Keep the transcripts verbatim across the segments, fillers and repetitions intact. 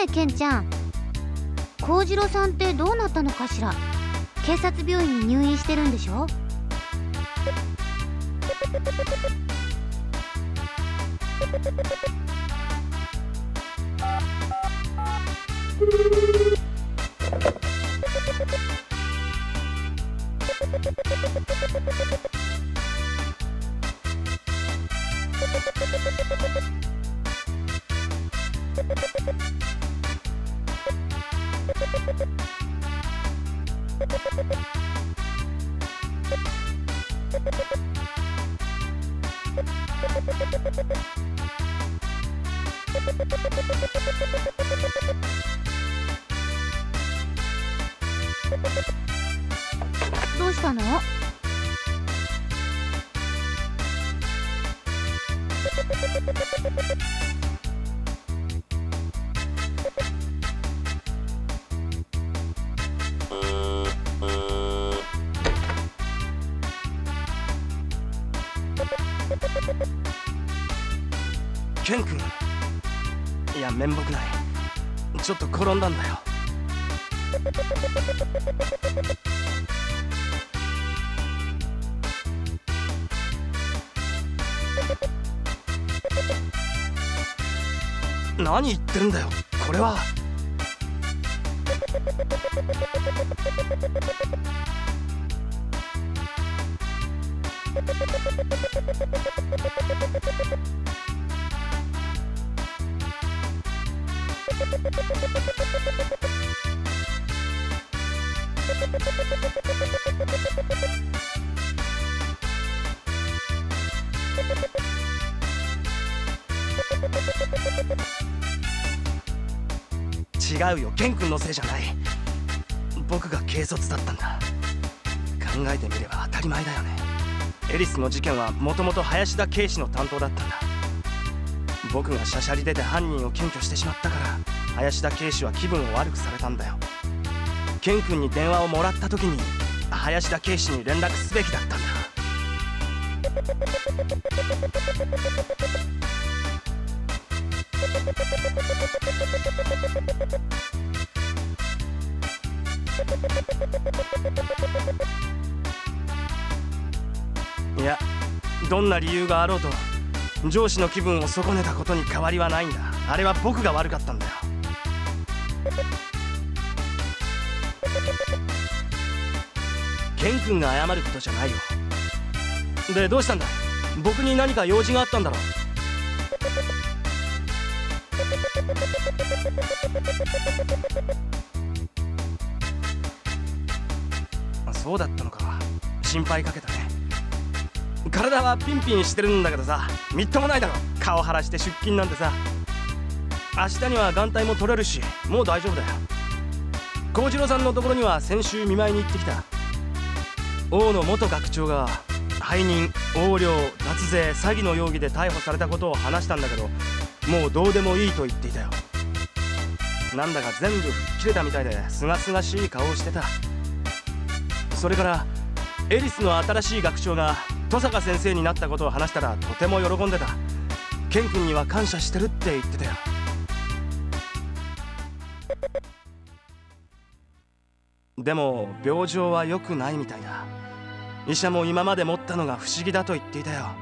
えケンちゃん、幸次郎さんってどうなったのかしら。警察病院に入院してるんでしょ。どうしたの？ ケン君、いや面目ない。ちょっと転んだんだよ。何言ってるんだよ、これは。違うよ、ケン君のせいじゃない。僕が軽率だったんだ。考えてみれば当たり前だよね。エリスの事件はもともと林田警視の担当だったんだ。僕がしゃしゃり出て犯人を検挙してしまったから林田警視は気分を悪くされたんだよ。ケン君に電話をもらった時に林田警視に連絡すべきだったんだ。いや、どんな理由があろうと上司の気分を損ねたことに変わりはないんだ。あれは僕が悪かったんだよ。ケン君が謝ることじゃないよ。で、どうしたんだ？僕に何か用事があったんだろう。そうだったのか。心配かけたね。体はピンピンしてるんだけどさ、みっともないだろ。顔晴らして出勤なんてさ。明日には眼帯も取れるし、もう大丈夫だよ。幸次郎さんのところには先週見舞いに行ってきた。大野元学長が背任、横領、脱税、詐欺の容疑で逮捕されたことを話したんだけど、もうどうでもいいと言っていたよ。なんだか全部吹っ切れたみたいで、すがすがしい顔をしてた。それからエリスの新しい学長が登坂先生になったことを話したらとても喜んでた。ケン君には感謝してるって言ってたよ。でも病状は良くないみたいだ。医者も今まで持ったのが不思議だと言っていたよ。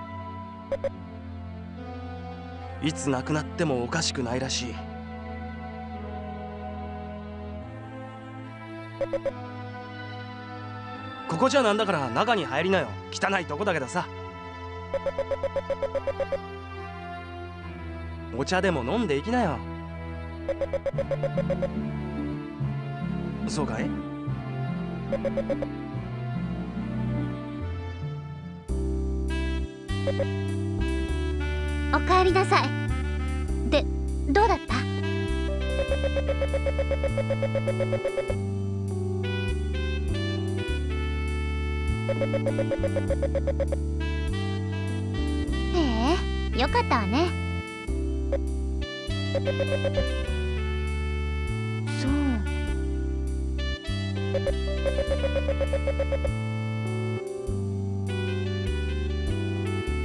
いつ亡くなってもおかしくないらしい。ここじゃなんだから中に入りなよ。汚いとこだけどさ。お茶でも飲んでいきなよ。そうかい？ おかえりなさい。で、どうだった？ええ、よかったわね。そう。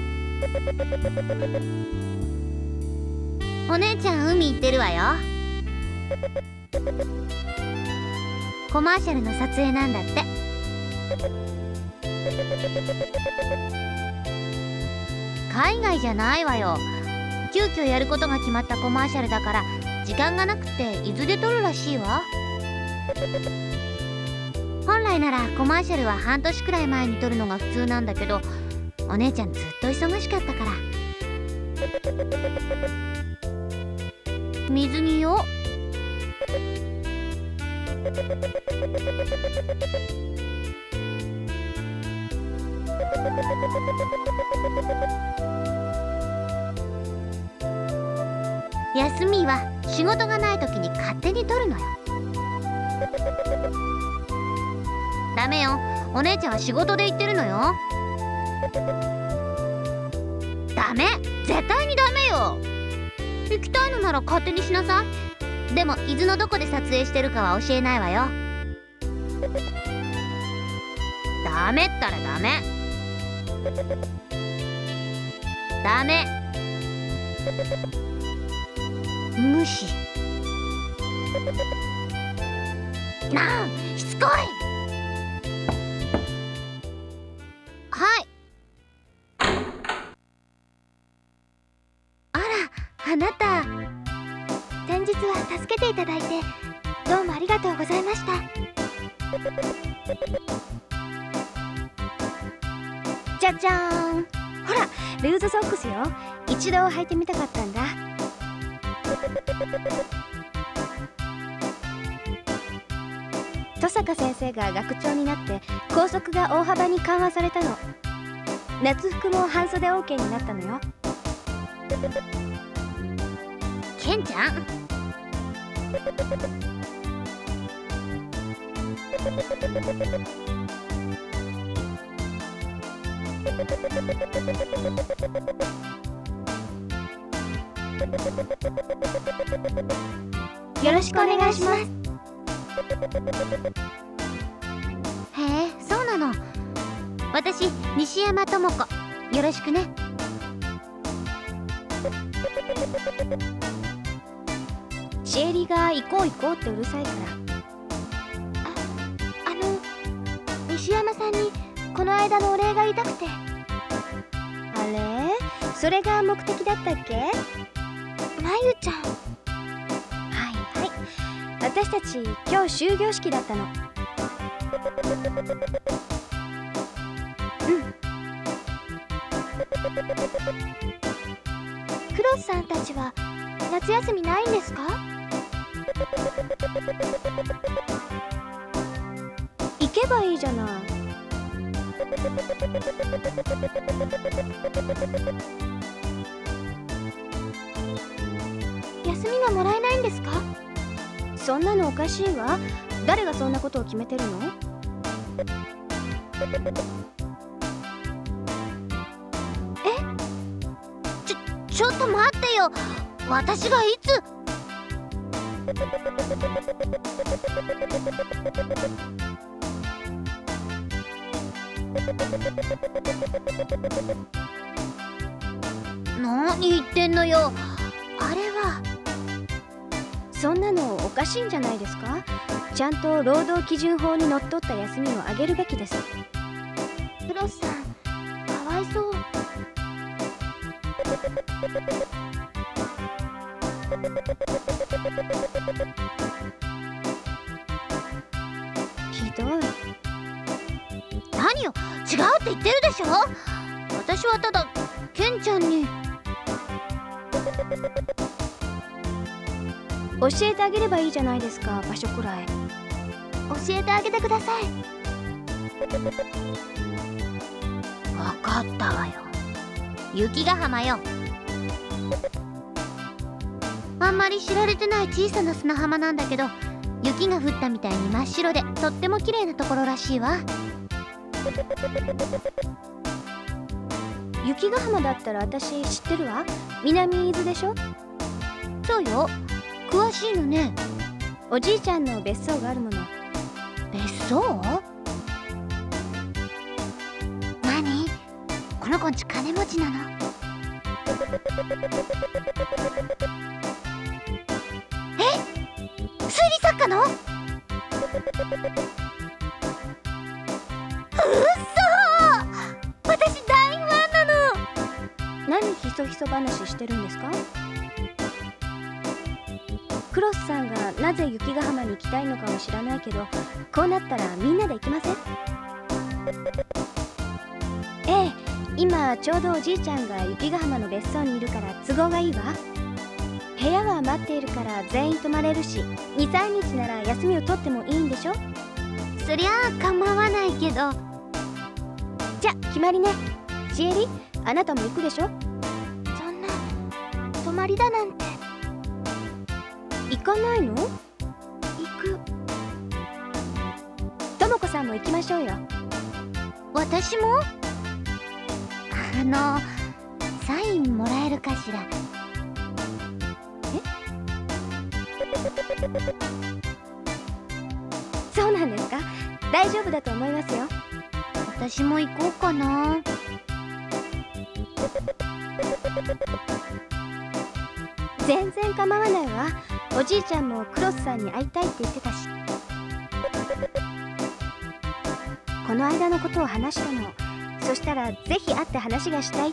お姉ちゃん海行ってるわよ。 コマーシャルの撮影なんだって。海外じゃないわよ。急遽やることが決まったコマーシャルだから時間がなくて伊豆で撮るらしいわ。本来ならコマーシャルは半年くらい前に撮るのが普通なんだけど、お姉ちゃんずっと忙しかったから。水着よ。休みは仕事がない時に勝手に撮るのよ。ダメよ、お姉ちゃんは仕事で行ってるのよ。ダメ、絶対にダメよ。行きたいのなら勝手にしなさい。でも伊豆のどこで撮影してるかは教えないわよ。ダメったらダメ。ダメ。無視。なあ、しつこい。はい。 あら、あなた。先日は助けていただいてどうもありがとうございました。じゃじゃーん。ほら、ルーズソックスよ。一度履いてみたかったんだ。登坂先生が学長になって校則が大幅に緩和されたの。夏服も半袖 オーケー になったのよ。 ケンちゃん、 よろしくお願いします。 へえ、そうなの。私西山智子、よろしくね。 シエリが行こう行こうってうるさいから。あ、あの西山さんにこの間のお礼が言いたくて。あれ、それが目的だったっけ？まゆちゃん。はいはい、私たち今日終業式だったの。うん。クロスさんたちは夏休みないんですか？行けばいいじゃない。休みがもらえないんですか？そんなのおかしいわ。誰がそんなことを決めてるの？ ちょ、ちょっと待ってよ。私がいつ？何言ってんのよ。あれは。 そんなのおかしいんじゃないですか？ちゃんと労働基準法にのっとった休みをあげるべきです。クロスさん、かわいそう。ひどい。 何よ、違うって言ってるでしょ。私はただケンちゃんに。 教えてあげればいいじゃないですか、場所くらい。教えてあげてください。 分かったわよ。雪ヶ浜よ。あんまり知られてない小さな砂浜なんだけど、雪が降ったみたいに真っ白でとっても綺麗なところらしいわ。 雪ヶ浜だったら私知ってるわ。南伊豆でしょ。 そうよ、詳しいのね。 おじいちゃんの別荘があるもの。 別荘？何？この子んち金持ちなの？え？ 推理作家の？うっそ、私大ファンなの。 何ひそひそ話してるんですか？クロスさんがなぜ雪ヶ浜に行きたいのかは知らないけど、こうなったらみんなで行きません？ええ、今ちょうどおじいちゃんが雪ヶ浜の別荘にいるから都合がいいわ。部屋は待っているから全員泊まれるし、に、さんにちなら休みを取ってもいいんでしょ？ そりゃあ構わないけど。 じゃ決まりね。シエリ、あなたも行くでしょ？ そんな泊まりだなんて。 行かないの？ 行く。 ともこさんも行きましょうよ。 私も？あのサインもらえるかしら？ そうなんですか？大丈夫だと思いますよ。 私も行こうかな。 全然構わないわ。おじいちゃんもクロスさんに会いたいって言ってたし。この間のことを話したの。そしたらぜひ会って話がしたいって。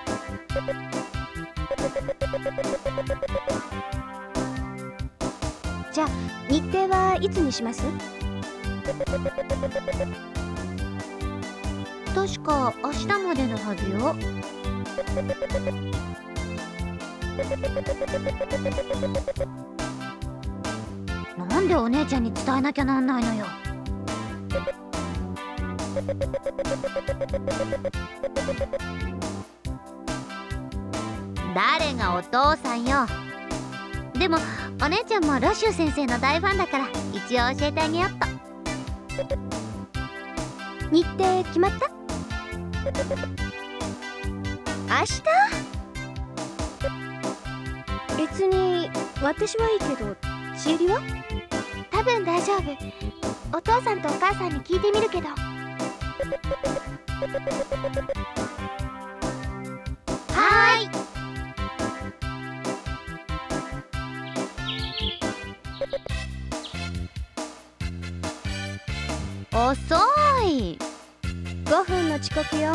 じゃあ日程はいつにします？ 確か明日までのはずよ。なんでお姉ちゃんに伝えなきゃなんないのよ。誰がお父さんよ。でもお姉ちゃんもロシュー先生の大ファンだから一応教えてあげよっと。 日程決まった？明日？別に私はいいけど、シエリは？ 多分大丈夫。お父さんとお母さんに聞いてみるけど。はーい。遅い。 ごふんの遅刻よ。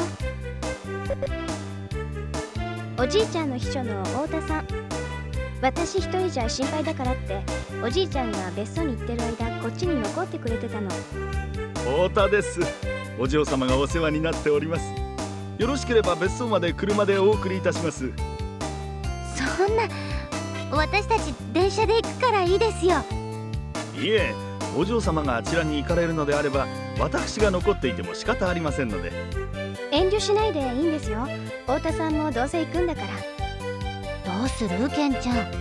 おじいちゃんの秘書の太田さん。私一人じゃ心配だからっておじいちゃんが別荘に行ってる間こっちに残ってくれてたの。 太田です。お嬢様がお世話になっております。よろしければ別荘まで車でお送りいたします。 そんな、私たち電車で行くからいいですよ。 いえ、お嬢様があちらに行かれるのであれば私が残っていても仕方ありませんので。 遠慮しないでいいんですよ。太田さんもどうせ行くんだから。 どうするケンちゃん。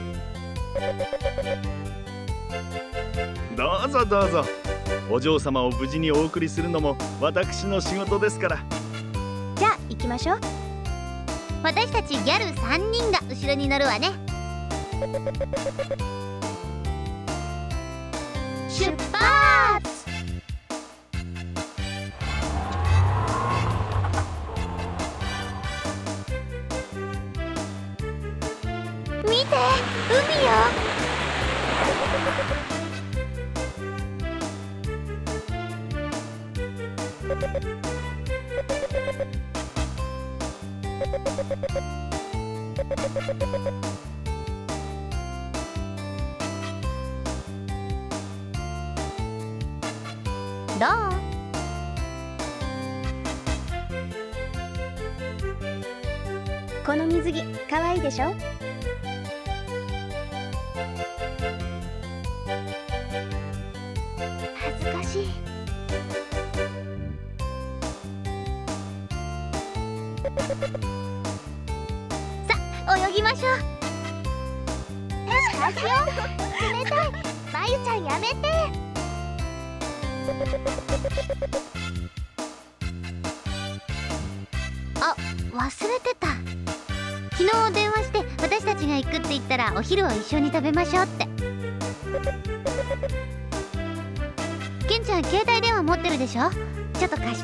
どうぞどうぞ。お嬢様を無事にお送りするのも私の仕事ですから。 じゃあ行きましょう。 私たちギャルさんにんが後ろに乗るわね。出発。見て、海よ。どう？ この水着かわいいでしょ？ 恥ずかしい。さあ泳ぎましょう。足を冷たい。まゆちゃんやめて。あ、忘れてた。昨日電話して私たちが行くって言ったらお昼を一緒に食べましょうって。ケンちゃん携帯電話持ってるでしょ。ちょっと貸して。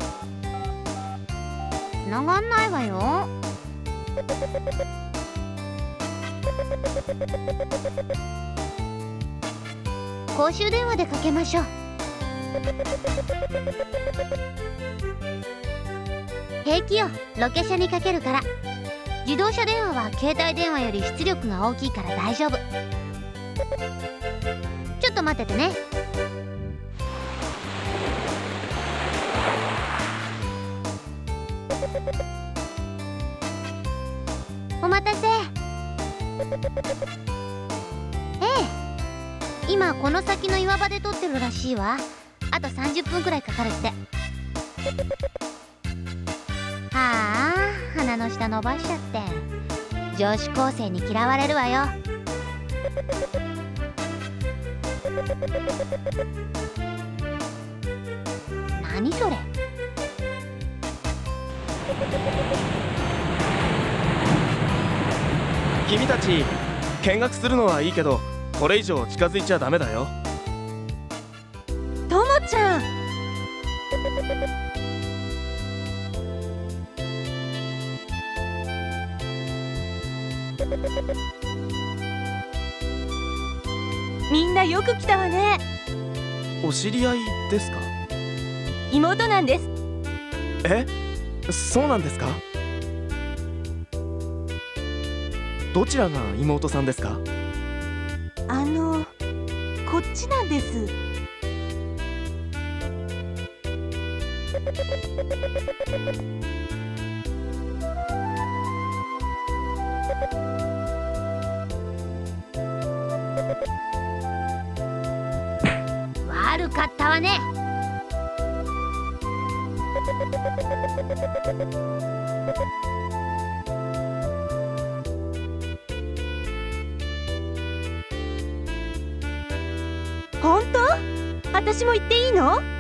繋がんないわよ。 公衆電話でかけましょう。平気よ、ロケ車にかけるから。自動車電話は携帯電話より出力が大きいから大丈夫。ちょっと待っててね。お待たせ。ええ、今この先の岩場で撮ってるらしいわ。あとさんじゅっぷんくらいかかるって。はあ、鼻の下伸ばしちゃって女子高生に嫌われるわよ。何それ。 君たち見学するのはいいけど、これ以上近づいちゃダメだよ。 ともちゃん。みんなよく来たわね。 お知り合いですか？ 妹なんです。 え、そうなんですか？どちらが妹さんですか？ あの、こっちなんです。 悪かったわね。 本当？私も行っていいの？